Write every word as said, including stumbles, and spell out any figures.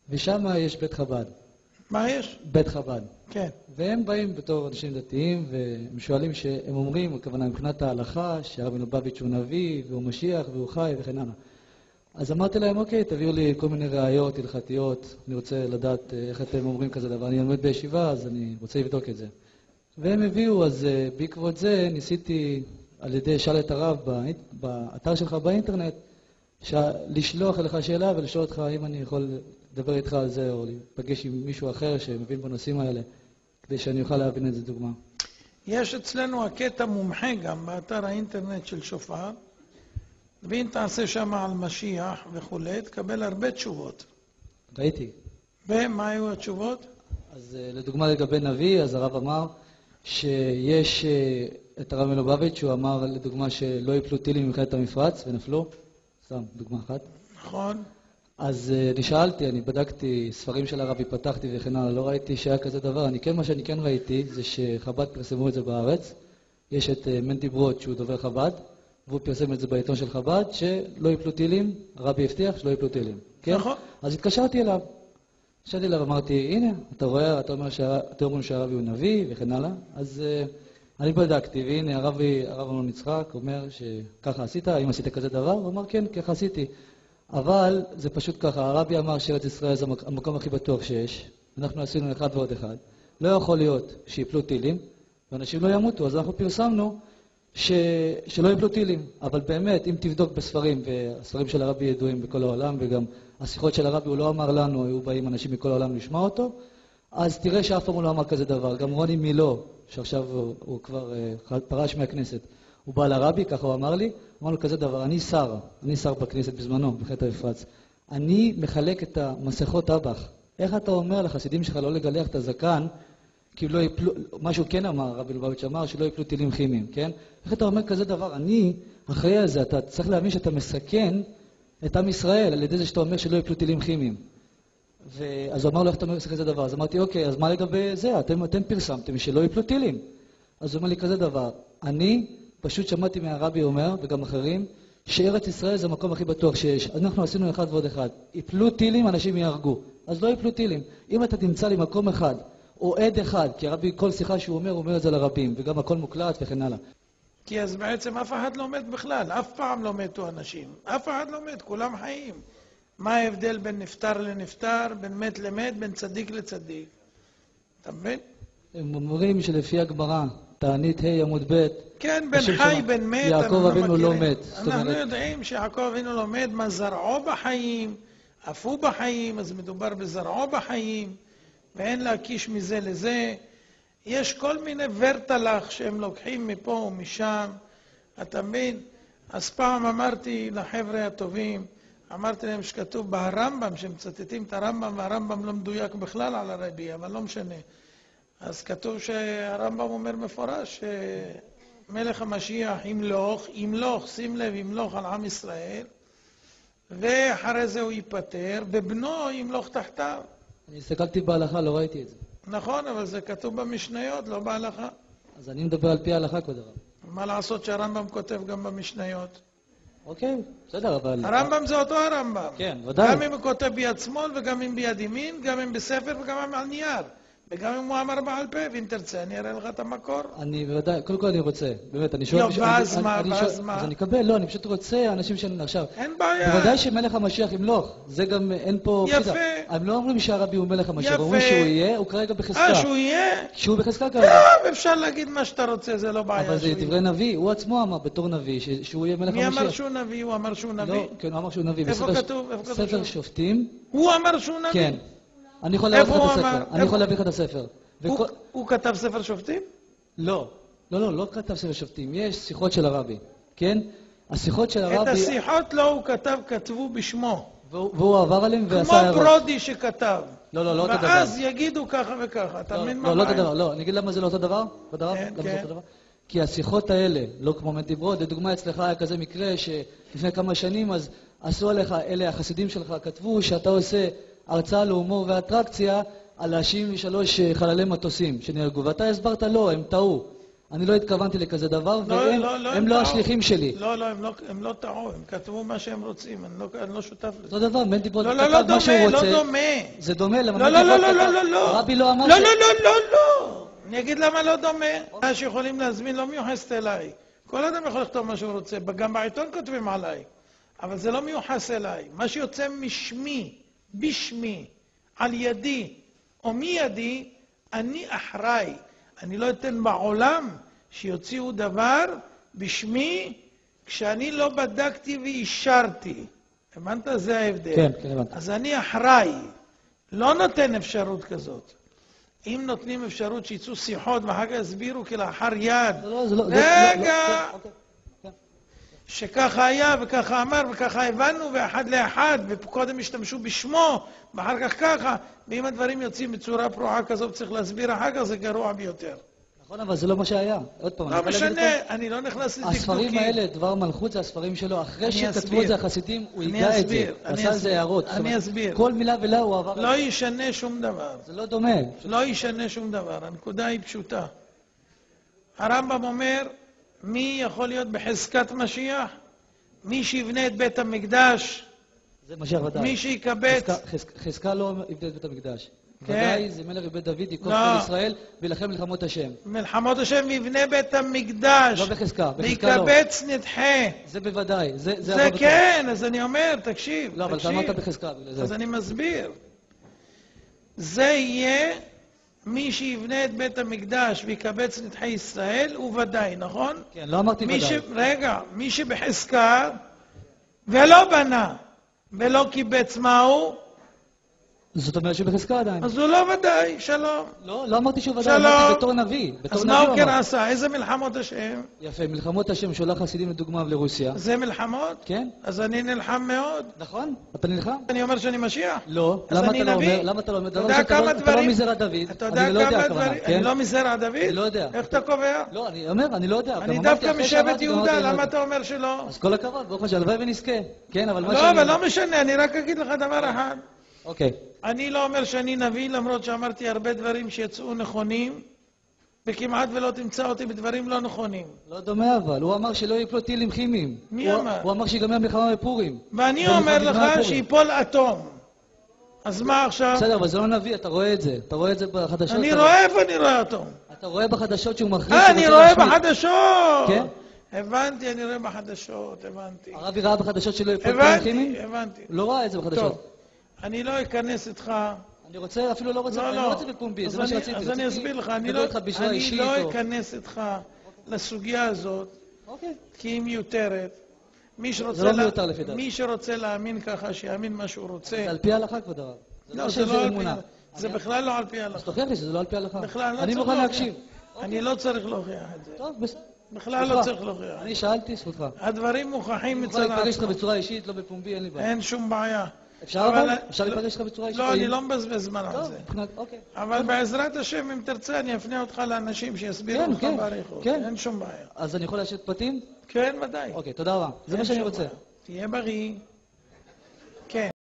ושם יש בית חב"ד. מה יש? בית חב"ד. כן. והם באים בתור אנשים דתיים, והם שואלים שהם אומרים, הכוונה מבחינת ההלכה, שהרב מלובביץ' הוא נביא, והוא משיח, והוא חי, וכן הלאה. אז אמרתי להם, אוקיי, תביאו לי כל מיני ראיות הלכתיות, אני רוצה לדעת איך אתם אומרים כזה דבר. אני לומד בישיבה, אז אני רוצה לבדוק את זה. והם הביאו, אז בעקבות זה ניסיתי על ידי שאל את הרב באתר שלך באינטרנט, לשלוח אליך שאלה ולשאול אותך אם אני יכול לדבר איתך על זה, או להיפגש עם מישהו אחר שמבין בנושאים האלה, כדי שאני אוכל להבין את זה דוגמה. יש אצלנו הקטע מומחה גם באתר האינטרנט של שופר, ואם תעשה שם על משיח וכו', תקבל הרבה תשובות. ראיתי. ומה היו התשובות? אז לדוגמה לגבי נביא, אז הרב אמר שיש את הרב מלובביץ' שהוא אמר לדוגמה שלא יפלו טילים ממלחמת המפרץ ונפלו. סתם, דוגמה אחת. נכון. אז אני שאלתי, אני בדקתי ספרים של הרבי, פתחתי וכן הלאה, לא ראיתי שהיה כזה דבר. אני כן, מה שאני כן ראיתי זה שחב"ד פרסמו את זה בארץ. יש את מנדי ברוד שהוא דובר חב"ד, והוא פרסם את זה בעיתון של חב"ד, שלא יפלו טילים, הרבי הבטיח שלא יפלו טילים. כן? נכון. אז התקשרתי אליו. התקשרתי אליו, אמרתי, הנה, אתה רואה, אתה אומר שאתם אומרים שהרבי הוא נביא וכן הלאה. אז uh, אני בדקתי, והנה הרבי, הרב אמנון יצחק אומר שככה עשית, אם עשית כזה דבר? הוא אמר, כן, ככה עשיתי. אבל זה פשוט ככה, הרבי אמר שארץ ישראל זה המקום הכי בטוח שיש. אנחנו עשינו אחד ועוד אחד. לא יכול להיות שיפלו טילים, ואנשים לא ימותו, אז אנחנו פרסמנו ש... שלא יפלו טילים. אבל באמת, אם תבדוק בספרים, והספרים של הרבי ידועים בכל העולם, וגם השיחות של הרבי הוא לא אמר לנו, היו באים אנשים מכל העולם לשמוע אותו, אז תראה שאף פעם הוא לא אמר כזה דבר. גם רוני מילו, שעכשיו הוא, הוא כבר uh, פרש מהכנסת, הוא בא לרבי, ככה הוא אמר לי, אמר לו כזה דבר, אני שר, אני שר בכנסת בזמנו, בחטא המפרץ. אני מחלק את המסכות אב"ח. איך אתה אומר לחסידים שלך לא לגלח את הזקן, כי לא יפלו, משהו כן אמר, רבי לובביץ' אמר, שלא יפלו טילים כימיים, כן? איך אתה אומר כזה דבר? אני, אחרי הזה, אתה צריך להבין שאתה מסכן את עם ישראל, על ידי זה שאתה אומר שלא יפלו טילים כימיים. ואז הוא אמר לו, איך אתה אומר כזה דבר? אז אמרתי, אוקיי, אז מה לגבי זה? אתם, אתם פרסמתם שלא יפלו טילים. אז הוא אומר לי כזה דבר, אני פשוט שמעתי מהרבי אומר, וגם אחרים, שארץ ישראל זה המקום הכי בטוח שיש. אנחנו עשינו אחד ועוד אחד. יפלו טילים, אנשים יהרגו. אז לא יפלו טילים. אם אתה תמצא לי מקום אחד, או עד אחד, כי הרבי, כל שיחה שהוא אומר, הוא אומר את זה לרבים, וגם הכל מוקלט וכן הלאה. כי אז בעצם אף אחד לא מת בכלל, אף פעם לא מתו אנשים. אף אחד לא מת, כולם חיים. מה ההבדל בין נפטר לנפטר, בין מת למת, בין צדיק לצדיק? אתה מבין? הם אומרים שלפי הגמרא, תענית ה' עמוד ב', כן, בין חי, בין מת, יעקב אבינו לא מת. אנחנו יודעים שיעקב אבינו לא מת, מה זרעו בחיים, אף הוא בחיים, אז מדובר בזרעו בחיים, ואין להקיש מזה לזה. יש כל מיני ורטלח שהם לוקחים מפה ומשם, אתה מבין? אז פעם אמרתי לחבר'ה הטובים, אמרתי להם שכתוב בהרמב"ם, שמצטטים את הרמב"ם, והרמב"ם לא מדויק בכלל על הרבי, אבל לא משנה. אז כתוב שהרמב"ם אומר מפורש שמלך המשיח ימלוך, ימלוך, שים לב, ימלוך על עם ישראל, ואחרי זה הוא ייפטר, ובנו ימלוך תחתיו. אני הסתכלתי בהלכה, לא ראיתי את זה. נכון, אבל זה כתוב במשניות, לא בהלכה. אז אני מדבר על פי ההלכה כבוד הרב. מה לעשות שהרמב"ם כותב גם במשניות? אוקיי, בסדר, אבל... הרמב"ם זה אותו הרמב"ם. כן, ודאי. גם אם הוא כותב ביד שמאל וגם אם ביד ימין, גם אם בספר וגם אם על נייר. וגם אם הוא אמר בעל פה, ואם תרצה, אני אראה לך את המקור. אני בוודאי, קודם כל אני רוצה, באמת, אני שואל... לא, ואז מה, ואז מה? אז אני אקבל, לא, אני פשוט רוצה, אנשים שאני עכשיו... אין בעיה. בוודאי שמלך המשיח ימלוך, זה גם, אין פה... יפה. הם לא אומרים שהרבי הוא מלך המשיח, יפה. אומרים שהוא יהיה, הוא כרגע בחזקה. אה, שהוא יהיה? שהוא בחזקה כרגע. לא, אפשר להגיד מה שאתה רוצה, זה לא בעיה. אבל זה דברי נביא, הוא עצמו אמר בתור נביא, שהוא יהיה מלך המשיח. מי אמר שהוא נביא? הוא אמר שהוא נביא? לא, כן, הוא אמר שהוא נביא. איפה כתוב? איפה כתוב? ספר שופטים. הוא אמר שהוא נביא? כן. אני יכול להביא לך את איפה הוא הספר. אמר? אני יכול להביא לך את הספר. הוא כתב ספר שופטים? לא, לא, לא, לא כתב ספר שופטים. יש שיחות של הרבי, כן? השיחות של הרבי... את השיחות לא הוא כתב, כתבו בשמו. והוא עבר עליהם ועשה הערות. כמו פרודי שכתב. לא, לא, לא אותו דבר. ואז יגידו ככה וככה. אתה מבין מה? לא, לא אותו דבר. לא, אני אגיד למה זה לא אותו דבר? כן, כן. כי השיחות האלה, לא כמו מדיברות, לדוגמה אצלך היה כזה מקרה שלפני כמה שנים, אז עשו עליך, אלה החסידים שלך כתבו שאתה עושה הרצאה להומור ואטרקציה, על שבעים ושלושה חללי מטוסים שנהרגו, ואתה הסברת לא, הם טעו. אני לא התכוונתי לכזה דבר, לא, והם לא, לא, הם הם לא טעו. השליחים שלי. לא, לא, הם לא, הם לא טעו, הם כתבו מה שהם רוצים, אני לא, אני לא שותף לזה. אותו דבר, מנטיפול לא, לא, לא כתב מה שהוא דומה, לא רוצה. דומה. זה דומה, למה לא, לא, לא, מנטיפול לא, כתב... לא, לא, לא. הרבי לא אמר לא, ש... לא, לא, לא, לא. אני אגיד למה לא דומה. מה שיכולים להזמין לא מיוחסת אליי. כל אדם יכול לכתוב מה שהוא רוצה, גם בעיתון כותבים עליי. אבל זה לא מיוחס אליי. מה שיוצא משמי, בשמי, על ידי או מידי, אני אחראי. אני לא אתן בעולם שיוציאו דבר בשמי כשאני לא בדקתי ואישרתי. הבנת? זה ההבדל. כן, כן, הבנתי. אז אני אחראי. לא נותן אפשרות כזאת. אם נותנים אפשרות שיצאו שיחות ואחר כך יסבירו כלאחר יד. לא, זה לא... רגע! שככה היה וככה אמר וככה הבנו ואחד לאחד וקודם השתמשו בשמו ואחר כך ככה, ואם הדברים יוצאים בצורה פרועה כזאת צריך להסביר אחר כך, זה גרוע ביותר. נכון, אבל זה לא מה שהיה. עוד פעם, לא משנה, אני לא נכנס לדקדוקים. הספרים האלה, דבר מלכות, זה הספרים שלו. אחרי שכתבו את זה החסידים, הוא אני ייגע את זה. אסביר, עשה אני על זה אסביר, הערות. אני אסביר. כל מילה ולה הוא עבר... לא ישנה שום דבר. זה לא דומה. לא ישנה שום דבר. הנקודה היא פשוטה. הרמב"ם אומר, מי יכול להיות בחזקת משיח? מי שיבנה את בית המקדש, זה משיח ודאי. מי שיקבץ... חזקה לא יבנה את בית המקדש. כן. ודאי זה מלך בבית דוד, יקום לא. כל ישראל, וילחם מלחמות השם. מלחמות השם יבנה בית המקדש. לא בחזקה, בחזקה לא. ויקבץ נדחה. זה בוודאי, זה... זה, זה כן, אז אני אומר, תקשיב, לא, אבל אתה תקשיב. אמרת בחזקה, בגלל זה. אז אני מסביר. זה יהיה מי שיבנה את בית המקדש ויקבץ נדחי ישראל, הוא ודאי, נכון? כן, לא אמרתי מי ודאי. ש... רגע, מי שבחזקה ולא בנה ולא קיבץ מהו, זאת אומרת שבחזקה עדיין. אז הוא לא ודאי, שלום. לא, לא אמרתי שהוא ודאי, שלום. אמרתי בתור נביא. בתור אז נביא מה הוא הוא כן אמר. עשה? איזה מלחמות השם? יפה, מלחמות השם שולח חסידים לדוגמה לרוסיה. זה מלחמות? כן, אז אני נלחם מאוד. נכון? אתה נלחם? אני אומר שאני משיח? לא. אז למה אני אתה לא נביא? אומר? למה אתה לא אומר? אתה דבר יודע שאתה לא- כמה אתה לא דברים- מזרע דוד. אתה יודע אני לא יודע כמה הכוונה, דברים... כן? אני לא מזרע דוד? אני לא יודע. איך אתה קובע? לא, אני אומר, אני לא יודע. גם אני אמרתי דווקא אחרי משבט שאמרתי, גם יהודה, אמרתי, למה לא אתה אומר שלא? אז כל הכבוד, ברוך השם, הלוואי ונזכה. כן, אבל מה לא, שאני... אבל לא משנה, אני רק אגיד לך דבר אחד. אוקיי. אני לא אומר שאני נביא, למרות שאמרתי הרבה דברים שיצאו נכונים, וכמעט ולא תמצא אותי בדברים לא נכונים. לא דומה אבל, הוא אמר שלא יפלו טילים כימיים. מי הוא- אמר? הוא אמר שיגמר מלחמה בפורים. ואני זה אומר נגמר לך בפורים. שיפול אטום. אז מה עכשיו? בסדר, אבל זה לא נביא, אתה רואה את זה. אתה רואה את זה בחדשות. אני אתה- רואה איפה אני רואה אטום. אתה רואה בחדשות שהוא מכריז... אה, שהוא אני רוצה רואה להשמיד. בחדשות. כן? הבנתי, אני רואה בחדשות, הבנתי. הרבי ראה בחדשות שלא יפלו טילים כימיים? הבנתי, הבנתי. הוא לא ראה את זה בחדשות. טוב, אני לא אכנס איתך. אני רוצה, אפילו לא רוצה, לא, אני לא. לא רוצה בפומבי, אז זה מה אני- שרציתי. אז אני רציתי אסביר לך, אני לדבר לא איתך בשורה אני אישית לא או- אכנס איתך לסוגיה הזאת, אוקיי. כי היא מיותרת. מי שרוצה לא לה- מיותר לפי דעתי. מי שרוצה להאמין ככה, שיאמין מה שהוא רוצה. זה על פי ההלכה כבוד הרב. זה לא, לא זה שזה לא על פי אמונה. ההלכה. זה אני- בכלל לא על פי אז ההלכה. תוכיח לי שזה לא על פי ההלכה. בכלל לא אני צריך מוכן להוכיח. להקשיב. אני לא צריך להוכיח את זה. טוב, בסדר. בכלל לא זכותך. צריך להוכיח. אני שאלתי, זכותך. הדברים מוכחים אני מצד יכול להיפגש איתך עצמם. בצורה אישית, לא בפומבי, אין לי בעיה. אין שום בעיה. אפשר אבל- אבל? אפשר להיפגש איתך בצורה אישית? לא, או אני אם- לא מבזבז זמן על טוב, זה. מבחינת, אוקיי. אבל בעזרת השם, אם תרצה, אני אפנה אותך לאנשים שיסבירו כן, לך כן, באריכות. כן. אין שום בעיה. אז אני יכול להשאיר פרטים? כן, ודאי. אוקיי, תודה רבה. זה אין מה שאני שום רוצה. בעיה. תהיה בריא. כן.